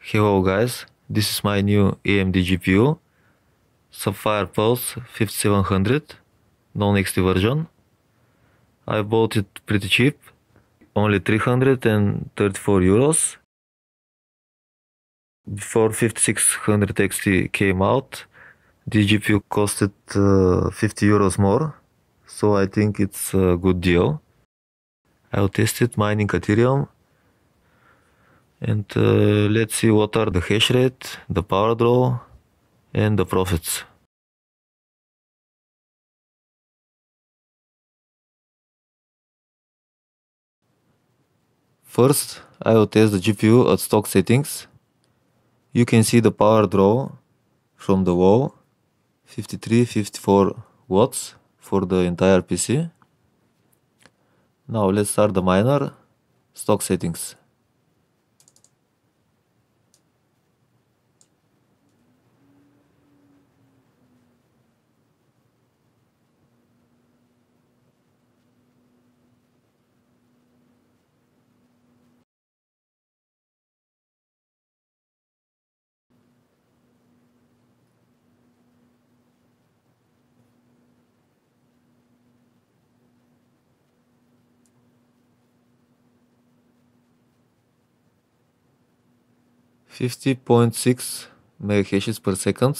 Hello guys, this is my new AMD GPU, Sapphire Pulse 5700, non-XT version. I bought it pretty cheap, only 334 euros. Before 5600 XT came out, the GPU costed 50 euros more, so I think it's a good deal. I'll test it mining Ethereum, and let's see what are the hash rate, the power draw, and the profits. First, I will test the GPU at stock settings. You can see the power draw from the wall, 53-54 watts for the entire PC. Now let's start the miner, stock settings. .6 megahashes per second.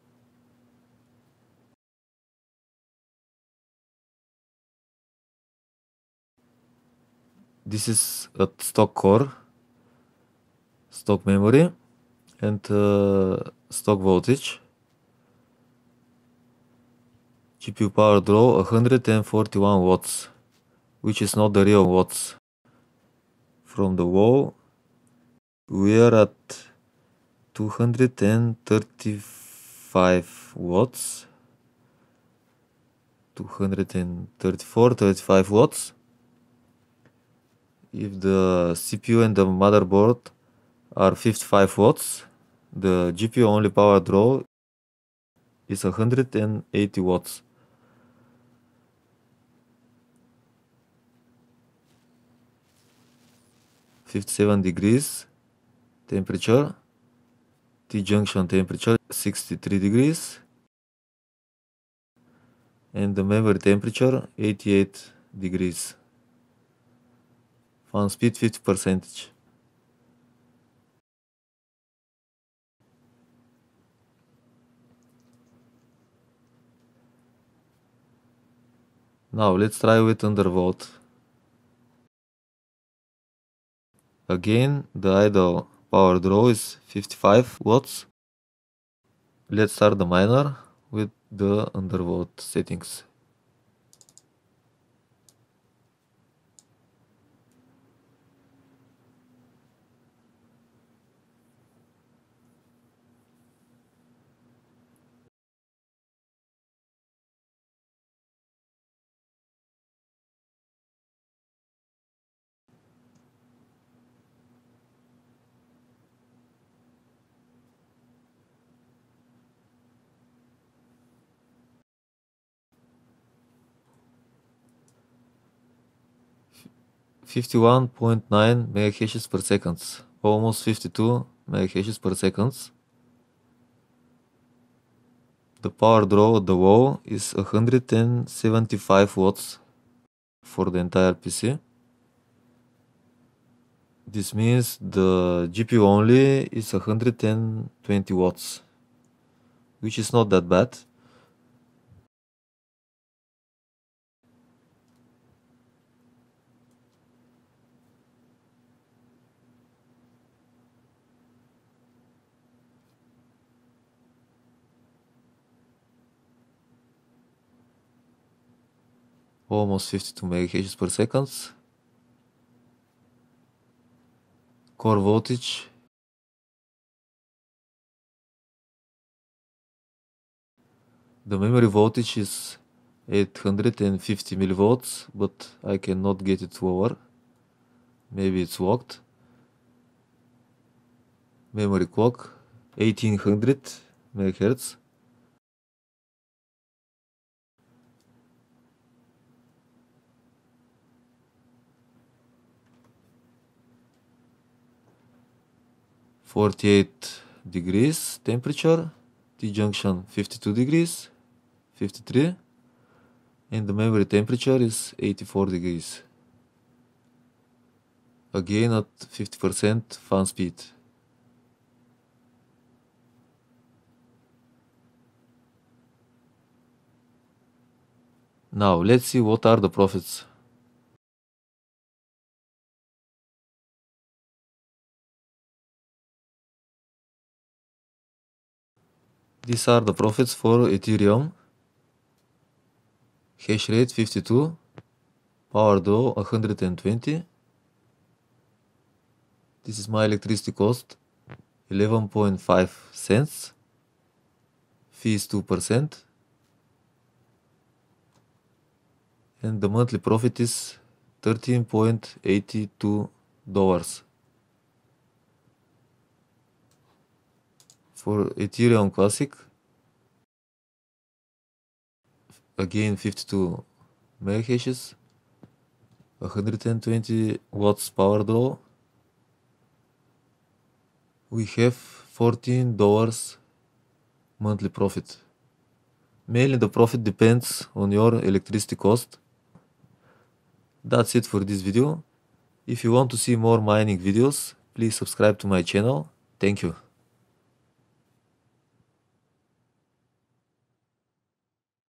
This is at stock core, stock memory, and stock voltage. GPU power draw 141 watts, which is not the real watts. From the wall, we are at 235 watts, 234-35 watts. If the CPU and the motherboard are 55 watts, the GPU only power draw is 180 watts. .57 degrees temperature, T-junction temperature 63 degrees, and the memory temperature 88 degrees. Fan speed 50%. Now let's try with undervolt. Again, the idle power draw is 55 watts. Let's start the miner with the undervolt settings. .9 megahashes per second, almost 52 megahashes per second. The power draw at the wall is 175 watts for the entire PC. This means the GPU only is 120 watts, which is not that bad. Almost 52 megahashes per second. Core voltage the memory voltage is 850 millivolts, but I cannot get it lower. Maybe it's locked. Memory clock 1800 megahertz. 48 degrees temperature, T-junction 52 degrees, 53, and the memory temperature is 84 degrees. Again at 50% fan speed. Now let's see what are the profits. These are the profits for Ethereum. Hash rate 52, power draw 120. This is my electricity cost, 11.5 cents. Fee is 2%. And the monthly profit is $13.82. For Ethereum Classic, again 52 megahashes, 120 watts power draw. We have $14 monthly profit. Mainly the profit depends on your electricity cost. That's it for this video. If you want to see more mining videos, please subscribe to my channel. Thank you.